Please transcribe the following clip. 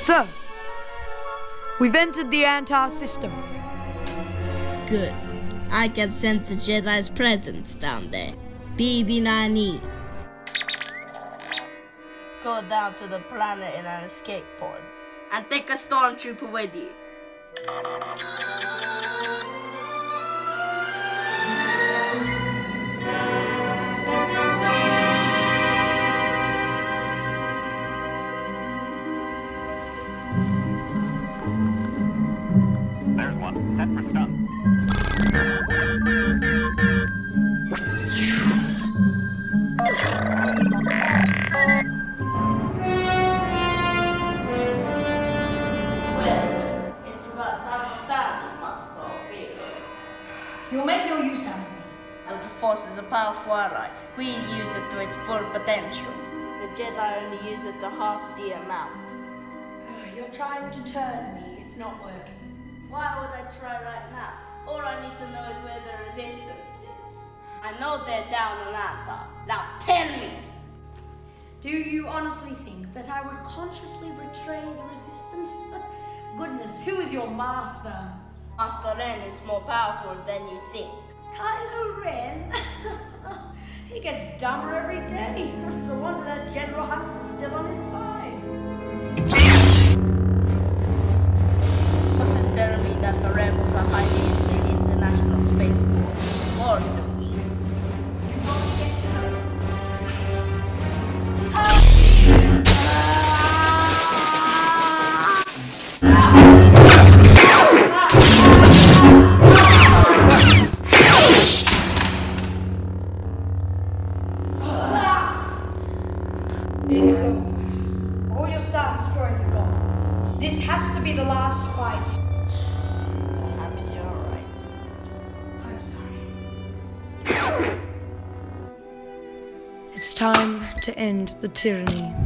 So, we've entered the Antar system. Good. I can sense a Jedi's presence down there. BB-9E. Go down to the planet in an escape pod. And take a stormtrooper with you. There's one. Set for stun. You'll make no use out of me. The Force is a powerful ally. We use it to its full potential. The Jedi only use it to half the amount. You're trying to turn me. It's not working. Why would I try right now? All I need to know is where the resistance is. I know they're down on Antar. Now tell me! Do you honestly think that I would consciously betray the resistance? Goodness, who is your master? Master Ren is more powerful than you think. Kylo Ren? He gets dumber every day. It's a wonder that General Hux is still on his side. This is telling me that the rebels are hiding in the International Space War. Or the East. You won't get to know. It's over. All your Star Destroyers are gone. This has to be the last fight. Perhaps you're right. I'm sorry. It's time to end the tyranny.